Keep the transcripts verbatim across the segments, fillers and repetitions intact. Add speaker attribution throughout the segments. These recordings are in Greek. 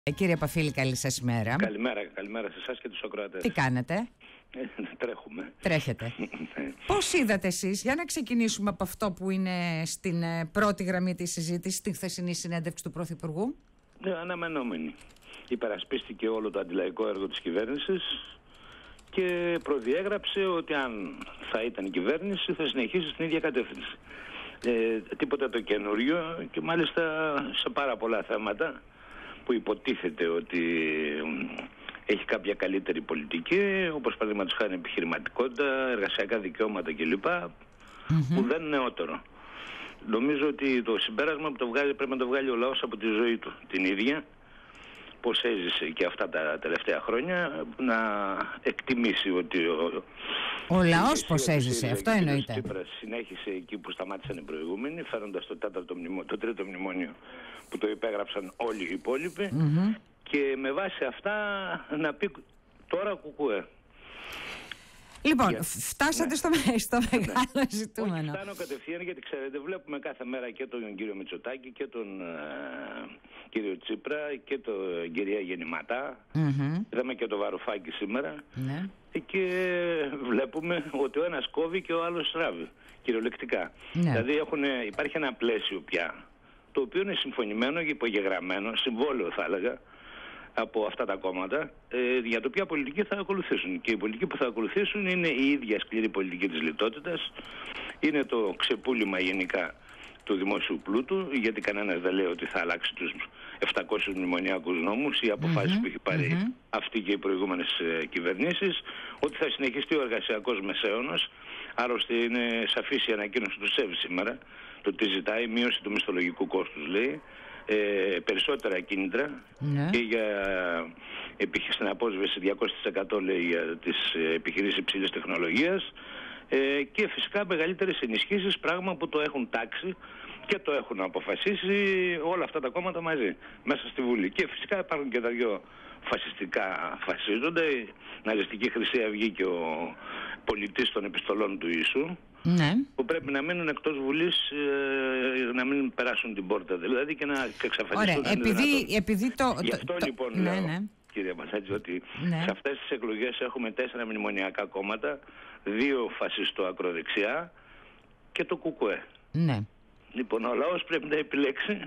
Speaker 1: Ε, κύριε Παφίλη, καλή σας ημέρα.
Speaker 2: Καλημέρα, καλημέρα σε εσάς και τους ακροατές.
Speaker 1: Τι κάνετε?
Speaker 2: Ε, τρέχουμε.
Speaker 1: Τρέχετε. Πώς είδατε εσείς, για να ξεκινήσουμε από αυτό που είναι στην ε, πρώτη γραμμή της συζήτησης, στην χθεσινή συνέντευξη του Πρωθυπουργού?
Speaker 2: Ε, αναμενόμενη. Υπερασπίστηκε όλο το αντιλαϊκό έργο της κυβέρνησης και προδιέγραψε ότι αν θα ήταν η κυβέρνηση θα συνεχίσει στην ίδια κατεύθυνση. Ε, τίποτα το καινούριο, και μάλιστα σε πάρα πολλά θέματα που υποτίθεται ότι έχει κάποια καλύτερη πολιτική, όπως παραδείγματος χάρη επιχειρηματικότητα, εργασιακά δικαιώματα κλπ, mm-hmm. που δεν είναι νεότερο. Νομίζω ότι το συμπέρασμα που το βγάλει, πρέπει να το βγάλει ο λαός από τη ζωή του την ίδια, πώς έζησε και αυτά τα τελευταία χρόνια, να εκτιμήσει ότι ο,
Speaker 1: ο λαός πώς έζησε, αυτό εννοείται.
Speaker 2: Ο Τσίπρας συνέχισε εκεί που σταμάτησαν οι προηγούμενοι, φέροντας το, τέταρτο μνημο, το τρίτο μνημόνιο που το υπέγραψαν όλοι οι υπόλοιποι, mm-hmm. και με βάση αυτά να πει τώρα κουκουέ.
Speaker 1: Λοιπόν,
Speaker 2: για...
Speaker 1: φτάσατε ναι. στο, στο μεγάλο ναι. ζητούμενο.
Speaker 2: Όχι, φτάνω κατευθείαν, γιατί ξέρετε, βλέπουμε κάθε μέρα και τον κύριο Μητσοτάκη και τον ε, κύριο Τσίπρα και τον κυρία Γεννηματά. Mm-hmm. Είδαμε και το Βαρουφάκη σήμερα. Ναι. Και βλέπουμε ότι ο ένας κόβει και ο άλλος στράβει, κυριολεκτικά. Ναι. Δηλαδή έχουν, υπάρχει ένα πλαίσιο πια, το οποίο είναι συμφωνημένο και υπογεγραμμένο, συμβόλαιο θα έλεγα, από αυτά τα κόμματα, ε, για το ποια πολιτική θα ακολουθήσουν. Και η πολιτική που θα ακολουθήσουν είναι η ίδια σκληρή πολιτική της λιτότητας, είναι το ξεπούλημα γενικά του δημόσιου πλούτου, γιατί κανένας δεν λέει ότι θα αλλάξει τους επτακόσιους μνημονιακούς νόμους ή αποφάσεις mm-hmm. που έχει πάρει mm-hmm. αυτή και οι προηγούμενες ε, κυβερνήσεις, ότι θα συνεχιστεί ο εργασιακός μεσαίωνος. Άλλωστε είναι σαφής η ανακοίνωση του ΣΕΒ σήμερα, το τι ζητάει, μείωση του μισθολογικού κόστους λέει, Ε, περισσότερα κίνητρα ναι. και για στην απόσβεση διακόσια τοις εκατό λέει για τις επιχειρήσεις υψηλής τεχνολογίας, ε, και φυσικά μεγαλύτερες ενισχύσεις, πράγμα που το έχουν τάξει και το έχουν αποφασίσει όλα αυτά τα κόμματα μαζί μέσα στη Βουλή. Και φυσικά υπάρχουν και τα δυο φασιστικά φασίζονται, η ναζιστική Χρυσή Αυγή και ο πολιτής των επιστολών του Ιησού, ναι. που πρέπει να μείνουν εκτός Βουλής, ε, να μην περάσουν την πόρτα δηλαδή, και να εξαφανιστούν.
Speaker 1: Ωραία, επειδή, επειδή το...
Speaker 2: Γι' αυτό το, λοιπόν το, λέω, ναι, ναι. κύριε Μασάτζη, ότι ναι. σε αυτές τις εκλογές έχουμε τέσσερα μνημονιακά κόμματα, δύο φασιστό ακροδεξιά και το κουκουέ. Ναι. Λοιπόν, ο λαός πρέπει να επιλέξει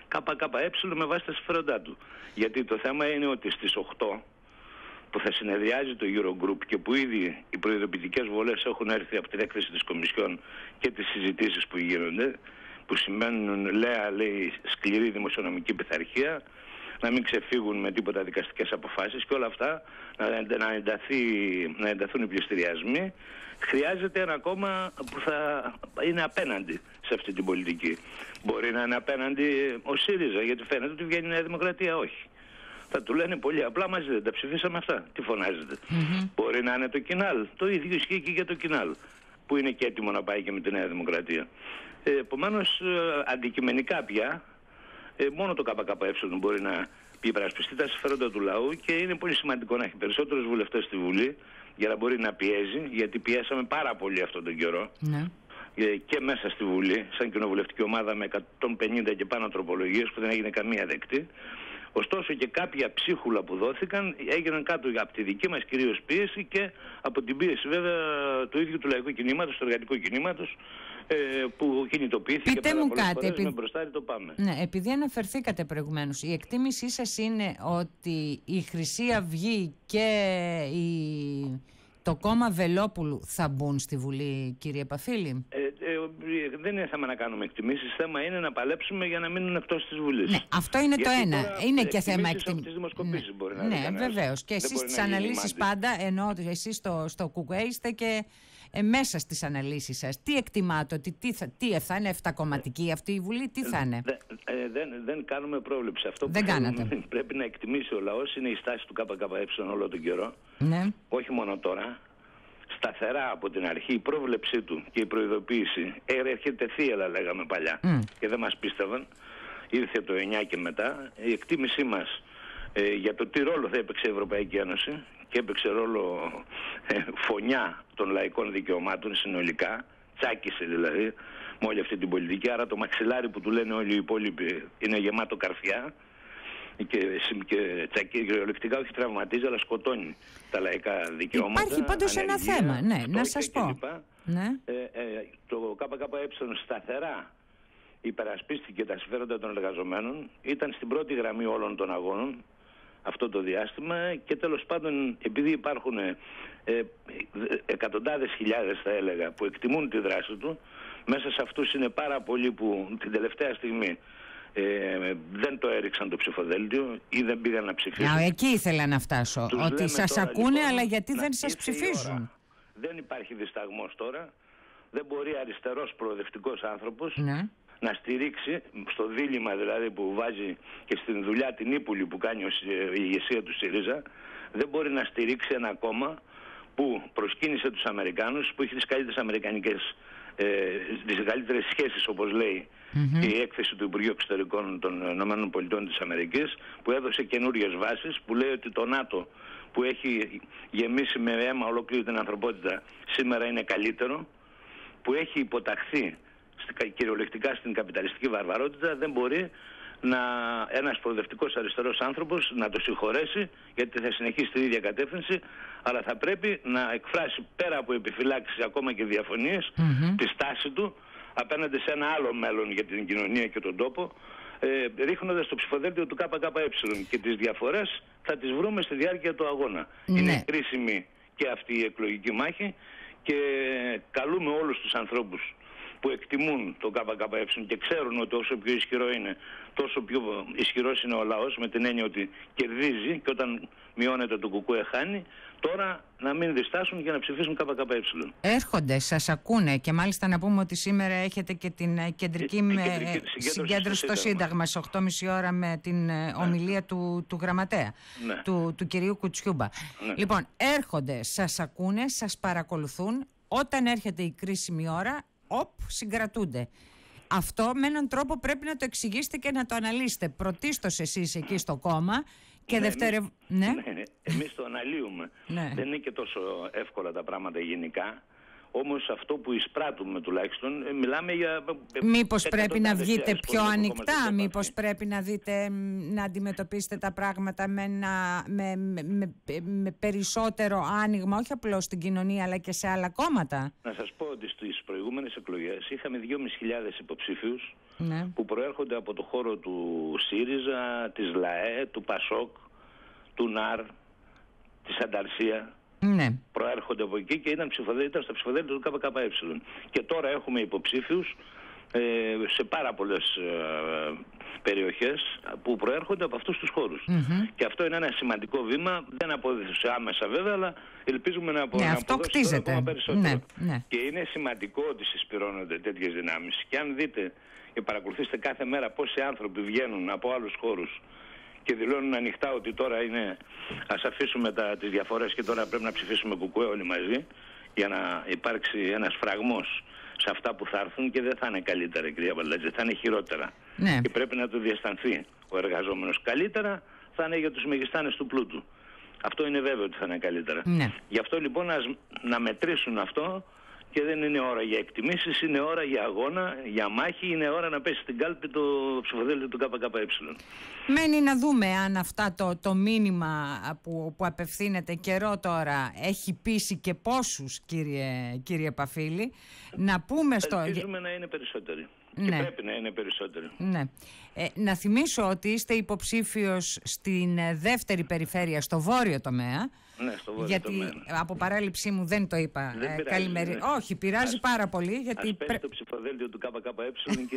Speaker 2: ΚΚΕ με βάση τα συμφέροντά του. Γιατί το θέμα είναι ότι στις οκτώ που θα συνεδριάζει το Eurogroup και που ήδη οι προειδοποιητικές βολές έχουν έρθει από την έκθεση της Κομισιόν και τις συζητήσεις που γίνονται, που σημαίνουν, λέει, λέει σκληρή δημοσιονομική πειθαρχία, να μην ξεφύγουν με τίποτα δικαστικές αποφάσεις και όλα αυτά, να, να, ενταθεί, να ενταθούν οι πληστηριασμοί, χρειάζεται ένα κόμμα που θα είναι απέναντι σε αυτή την πολιτική. Μπορεί να είναι απέναντι ο ΣΥΡΙΖΑ, γιατί φαίνεται ότι βγαίνει η Νέα Δημοκρατία, όχι. Θα του λένε πολύ απλά, μαζί δεν τα ψηφίσαμε αυτά. Τι φωνάζετε. Mm-hmm. Μπορεί να είναι το Κινάλ. Το ίδιο ισχύει και για το Κινάλ, που είναι και έτοιμο να πάει και με τη Νέα Δημοκρατία. Ε, επομένως, ε, αντικειμενικά πια, ε, μόνο το ΚΚΕ μπορεί να υπερασπιστεί τα συμφέροντα του λαού, και είναι πολύ σημαντικό να έχει περισσότερους βουλευτές στη Βουλή για να μπορεί να πιέζει, γιατί πιέσαμε πάρα πολύ αυτόν τον καιρό. Mm-hmm. Και μέσα στη Βουλή, σαν κοινοβουλευτική ομάδα με εκατόν πενήντα και πάνω τροπολογίες που δεν έγινε καμία δεκτή. Ωστόσο και κάποια ψίχουλα που δόθηκαν έγιναν κάτω από τη δική μας κυρίως πίεση και από την πίεση βέβαια του ίδιου του λαϊκού κινήματος, του εργατικού κινήματος, ε, που κινητοποιήθηκε.
Speaker 1: Πείτε μου κάτι,
Speaker 2: επει... με μπροστάρι το πάμε.
Speaker 1: Ναι, επειδή αναφερθήκατε προηγουμένως, η εκτίμησή σας είναι ότι η Χρυσή Αυγή και η... το κόμμα Βελόπουλου θα μπουν στη Βουλή, κύριε Παφίλη? Ε,
Speaker 2: ε, δεν είναι θέμα να κάνουμε εκτιμήσεις. Θέμα είναι να παλέψουμε για να μείνουν εκτός της Βουλής.
Speaker 1: Ναι, αυτό είναι γιατί το ένα. Είναι και θέμα εκτιμήσεις.
Speaker 2: Τις δημοσκοπήσεις ναι, μπορεί να
Speaker 1: ναι βεβαίως. Και εσείς τις αναλύσεις πάντα, ενώ ότι εσείς στο, στο ΚΚΕ είστε και ε, μέσα στις αναλύσεις σας. Τι εκτιμάτε, ότι τι θα, τι θα είναι εφτακομματική αυτή η Βουλή, τι θα είναι?
Speaker 2: Ε, ε, δεν, δεν κάνουμε πρόβλεψη. Αυτό που
Speaker 1: δεν κάνατε.
Speaker 2: Πρέπει να εκτιμήσει ο λαός είναι η στάση του ΚΚΕ όλο τον καιρό. Ναι. Όχι μόνο τώρα. Σταθερά από την αρχή η πρόβλεψή του και η προειδοποίηση έρχεται θύελα, λέγαμε παλιά, mm. και δεν μας πίστευαν. Ήρθε το εννιά και μετά. Η εκτίμησή μας ε, για το τι ρόλο θα έπαιξε η Ευρωπαϊκή Ένωση, και έπαιξε ρόλο ε, φωνιά των λαϊκών δικαιωμάτων συνολικά, τσάκισε δηλαδή με όλη αυτή την πολιτική, άρα το μαξιλάρι που του λένε όλοι οι υπόλοιποι είναι γεμάτο καρφιά. και, και τσακίζει κυριολεκτικά, όχι τραυματίζει, αλλά σκοτώνει τα λαϊκά δικαιώματα.
Speaker 1: Υπάρχει πάντως ένα θέμα, ναι, να σας πω. Ναι.
Speaker 2: Ε, ε, το ΚΚΕ σταθερά υπερασπίστηκε τα συμφέροντα των εργαζομένων, ήταν στην πρώτη γραμμή όλων των αγώνων αυτό το διάστημα και τέλος πάντων, επειδή υπάρχουν ε, ε, εκατοντάδες χιλιάδες, θα έλεγα, που εκτιμούν τη δράση του, μέσα σε αυτούς είναι πάρα πολλοί που την τελευταία στιγμή ε, δεν το έριξαν το ψηφοδέλτιο ή δεν πήγαν να ψηφίσουν.
Speaker 1: Α, εκεί ήθελα να φτάσω, τους ότι σας τώρα, ακούνε, λοιπόν, αλλά γιατί δεν σας ψηφίζουν.
Speaker 2: Δεν υπάρχει δισταγμός τώρα. Δεν μπορεί αριστερός προοδευτικός άνθρωπος, ναι, να στηρίξει στο δίλημμα δηλαδή που βάζει και στην δουλειά την ύπουλη που κάνει η ηγεσία του ΣΥΡΙΖΑ, δεν μπορεί να στηρίξει ένα κόμμα που προσκύνησε τους Αμερικάνους, που έχει τις καλύτερες αμερικανικές, ε, τις καλύτερες σχέσεις, όπως λέει mm-hmm. η έκθεση του Υπουργείου Εξωτερικών των ΗΠΑ της Αμερικής, που έδωσε καινούριες βάσεις, που λέει ότι το ΝΑΤΟ που έχει γεμίσει με αίμα ολόκληρη την ανθρωπότητα σήμερα είναι καλύτερο, που έχει υποταχθεί κυριολεκτικά στην καπιταλιστική βαρβαρότητα, δεν μπορεί να, ένας προοδευτικός αριστερός άνθρωπος να το συγχωρέσει, γιατί θα συνεχίσει την ίδια κατεύθυνση, αλλά θα πρέπει να εκφράσει πέρα από επιφυλάξεις, ακόμα και διαφωνίες, mm-hmm. τη στάση του απέναντι σε ένα άλλο μέλλον για την κοινωνία και τον τόπο, ε, ρίχνοντας το ψηφοδέλτιο του ΚΚΕ, και τις διαφορές θα τις βρούμε στη διάρκεια του αγώνα. Mm-hmm. Είναι κρίσιμη και αυτή η εκλογική μάχη και καλούμε όλους τους ανθρώπους που εκτιμούν το ΚΚΕ και ξέρουν ότι όσο πιο ισχυρό είναι, τόσο πιο ισχυρός είναι ο λαός, με την έννοια ότι κερδίζει και όταν μειώνεται το κουκούε χάνει, τώρα να μην διστάσουν για να ψηφίσουν ΚΚΕ.
Speaker 1: Έρχονται, σας ακούνε, και μάλιστα να πούμε ότι σήμερα έχετε και την κεντρική, ε, με, κεντρική συγκέντρωση στο Σύνταγμα στις οκτώ και μισή ώρα με την ναι. ομιλία του, του γραμματέα, ναι. του, του κυρίου Κουτσιούμπα. Ναι. Λοιπόν, έρχονται, σας ακούνε, σας παρακολουθούν, όταν έρχεται η κρίσιμη ώρα, οπ, συγκρατούνται. Αυτό με έναν τρόπο πρέπει να το εξηγήσετε και να το αναλύσετε. Πρωτίστως εσείς εκεί στο κόμμα και ναι, δευτερευ... εμείς, ναι.
Speaker 2: ναι, εμείς το αναλύουμε. Ναι. Δεν είναι και τόσο εύκολα τα πράγματα γενικά. Όμως αυτό που εισπράττουμε τουλάχιστον, μιλάμε για...
Speaker 1: Μήπως πρέπει να βγείτε πιο ανοιχτά, μήπως πρέπει να δείτε, να αντιμετωπίσετε τα πράγματα με, ένα, με, με, με, με περισσότερο άνοιγμα, όχι απλώς στην κοινωνία αλλά και σε άλλα κόμματα.
Speaker 2: Να σας πω ότι στις προηγούμενες εκλογές είχαμε δυόμισι χιλιάδες υποψήφιους, ναι, που προέρχονται από το χώρο του ΣΥΡΙΖΑ, της ΛΑΕ, του ΠΑΣΟΚ, του ΝΑΡ, της Ανταρσία.
Speaker 1: Ναι.
Speaker 2: Προέρχονται από εκεί και ήταν, ήταν στα ψηφοδέλτια του ΚΚΕ. Και τώρα έχουμε υποψήφιους ε, σε πάρα πολλές ε, περιοχές που προέρχονται από αυτούς τους χώρους. Mm-hmm. Και αυτό είναι ένα σημαντικό βήμα. Δεν απόδειξε άμεσα βέβαια, αλλά ελπίζουμε να, απο, ναι, να αποδώσει ακόμα περισσότερο.
Speaker 1: Ναι, ναι.
Speaker 2: Και είναι σημαντικό ότι συσπηρώνονται τέτοιες δυνάμεις. Και αν δείτε και παρακολουθήσετε κάθε μέρα πόσοι άνθρωποι βγαίνουν από άλλους χώρους και δηλώνουν ανοιχτά ότι τώρα είναι, ας αφήσουμε τα, τις διαφορές και τώρα πρέπει να ψηφίσουμε κουκουέ όλοι μαζί, για να υπάρξει ένας φραγμός σε αυτά που θα έρθουν, και δεν θα είναι καλύτερα, κυρία Μπαλτζή, θα είναι χειρότερα. Ναι. Και πρέπει να το διαισθανθεί ο εργαζόμενος. Καλύτερα θα είναι για τους μεγιστάνες του πλούτου. Αυτό είναι βέβαιο ότι θα είναι καλύτερα. Ναι. Γι' αυτό λοιπόν ας, να μετρήσουν αυτό. Και δεν είναι ώρα για εκτιμήσεις, είναι ώρα για αγώνα, για μάχη, είναι ώρα να πέσει στην κάλπη το ψηφοδέλτιο του ΚΚΕ.
Speaker 1: Μένει να δούμε αν αυτά το, το μήνυμα που, που απευθύνεται καιρό τώρα έχει πείσει και πόσους, κύριε, κύριε Παφίλη. Να πούμε στο...
Speaker 2: Ελπίζουμε να είναι περισσότεροι. Και ναι, πρέπει να είναι περισσότεροι.
Speaker 1: Ναι. Ε, να θυμίσω ότι είστε υποψήφιος στην δεύτερη περιφέρεια, στο βόρειο τομέα.
Speaker 2: Ναι, στο βόρειο
Speaker 1: γιατί
Speaker 2: τομέα.
Speaker 1: Από παράληψή μου δεν το είπα.
Speaker 2: Δεν
Speaker 1: ε,
Speaker 2: πειράζει,
Speaker 1: καλημερι...
Speaker 2: ναι.
Speaker 1: Όχι, πειράζει ας, πάρα πολύ. Γιατί
Speaker 2: ας πέσει το ψηφοδέλτιο του ΚΚΕ και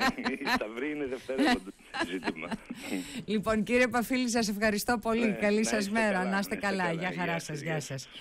Speaker 2: η Σταυρή είναι δευτερεύοντο ζήτημα.
Speaker 1: Λοιπόν, κύριε Παφίλη, σας ευχαριστώ πολύ.
Speaker 2: Ναι,
Speaker 1: Καλή σας μέρα.
Speaker 2: Καλά,
Speaker 1: να είστε καλά.
Speaker 2: καλά.
Speaker 1: Γεια χαρά σας. Γεια σας.